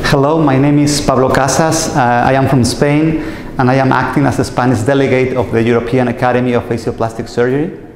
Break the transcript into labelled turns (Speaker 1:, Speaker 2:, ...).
Speaker 1: Hello, my name is Pablo Casas. I am from Spain and I am acting as the Spanish delegate of the European Academy of Facial Plastic Surgery.